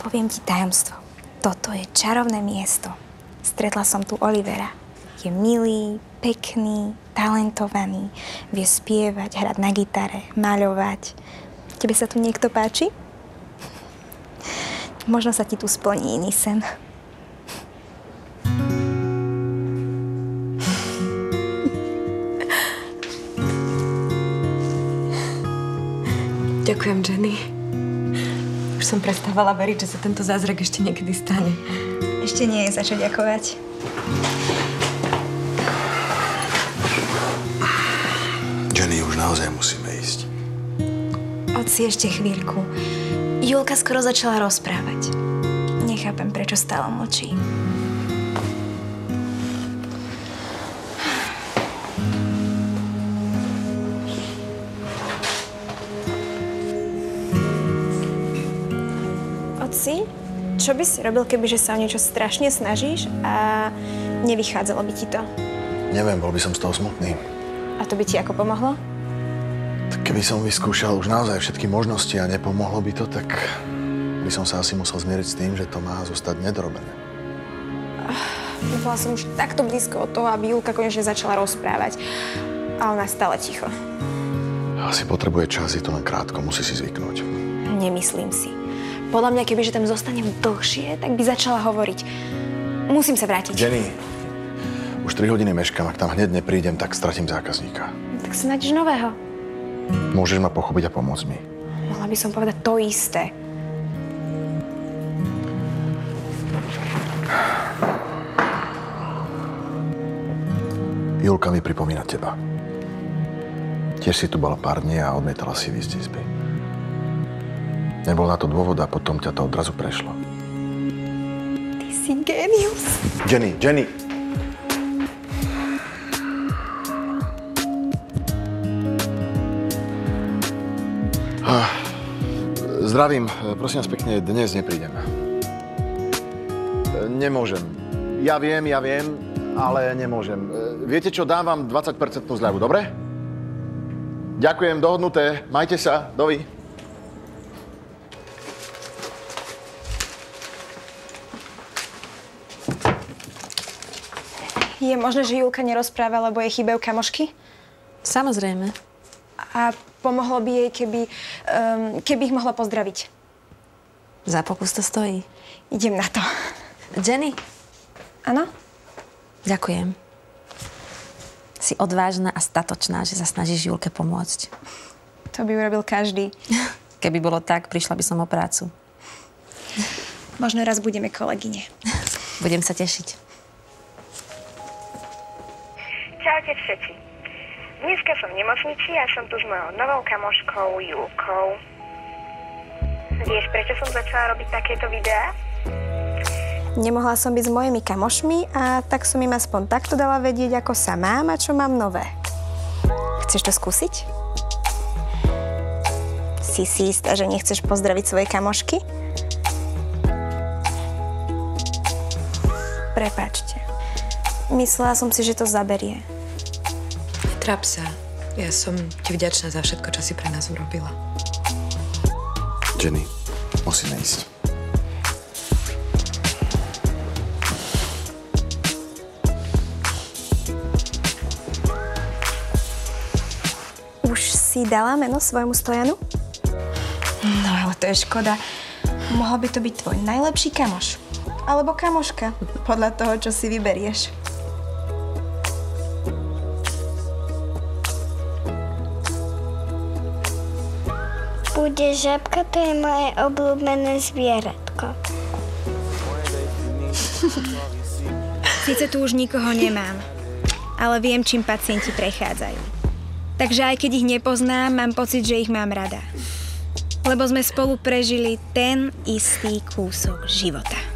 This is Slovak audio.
Poviem ti tajomstvo. Toto je čarovné miesto. Stretla som tu Olivera. Je milý, pekný, talentovaný. Vie spievať, hrať na gitare, maľovať. Tebe sa tu niekto páči? Možno sa ti tu splní iný sen. Ďakujem, Jenny. Už som prestávala veriť, že sa tento zázrak ešte niekedy stane. Ešte nie je za čo ďakovať. Jenny, už naozaj musíme ísť. Oci, ešte chvíľku. Julka skoro začala rozprávať. Nechápem, prečo stále mlčí. Oci, čo by si robil, kebyže sa o niečo strašne snažíš a nevychádzalo by ti to? Neviem, bol by som z toho smutný. A to by ti ako pomohlo? Keby som vyskúšal už naozaj všetky možnosti a nepomohlo by to, tak by som sa asi musel zmieriť s tým, že to má zostať nedorobené. Bola som už takto blízko od toho, aby Julka konečne začala rozprávať. A ona stále ticho. Asi potrebuje čas, je to len krátko, musí si zvyknúť. Nemyslím si. Podľa mňa, kebyže tam zostanem dlhšie, tak by začala hovoriť. Musím sa vrátiť. Jenny, už 3 hodiny meškám, ak tam hneď neprídem, tak stratím zákazníka. Tak si nájdeš nového. Môžeš ma pochopiť a pomôcť mi. Mohla by som povedať to isté. Julka mi pripomína teba. Tiež si tu bola pár dní a odmietala si výjsť z izby. Nebol na to dôvod a potom ťa to odrazu prešlo. Ty si génius. Jenny! Zdravím, prosím vás pekne, dnes neprídem. Nemôžem. Ja viem, ale nemôžem. Viete čo, dávam 20% zľavu, dobre? Ďakujem, dohodnuté. Majte sa, dovi. Je možné, že Julka nerozpráva, lebo jej chýbajú kamošky? Samozrejme. A pomohlo by jej, keby ich mohla pozdraviť. Za pokus to stojí. Idem na to. Jenny? Áno? Ďakujem. Si odvážna a statočná, že sa snažíš Julke pomôcť. To by urobil každý. Keby bolo tak, prišla by som o prácu. Možno raz budeme kolegyne. Budem sa tešiť. Čaute všetci. Dneska som v nemocnici a som tu s mojou novou kamoškou Julkou. Vieš, prečo som začala robiť takéto videá? Nemohla som byť s mojimi kamošmi a tak som im aspoň takto dala vedieť, ako sa mám a čo mám nové. Chceš to skúsiť? Si istá, že nechceš pozdraviť svoje kamošky? Prepáčte. Myslela som si, že to zaberie. Netráp sa. Ja som ti vďačná za všetko, čo si pre nás urobila. Jenny, musíme ísť. Už si dala meno svojmu stojanu? No, ale to je škoda. Mohol by to byť tvoj najlepší kamoš. Alebo kamoška, podľa toho, čo si vyberieš. Bude žabka, to je moje obľúbené zvieratko. Sice tu už nikoho nemám, ale viem, čím pacienti prechádzajú. Takže aj keď ich nepoznám, mám pocit, že ich mám rada. Lebo sme spolu prežili ten istý kúsok života.